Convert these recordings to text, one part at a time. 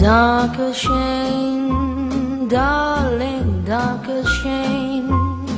Dark as shame, darling, dark as shame.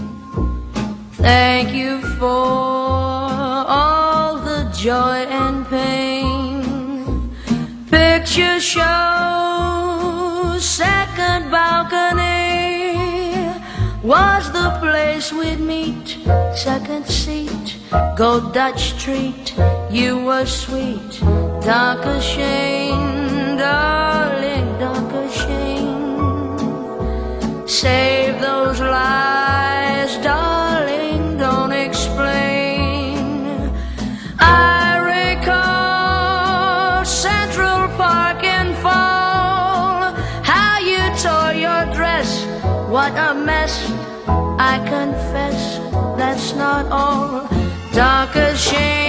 Thank you for all the joy and pain. Picture show, second balcony was the place we'd meet. Second seat, go Dutch Street, you were sweet. Dark as shame, darling, dark as shame. Save those lies, darling, don't explain. I recall Central Park in fall, how you tore your dress, what a mess. I confess, that's not all. Dark as shame.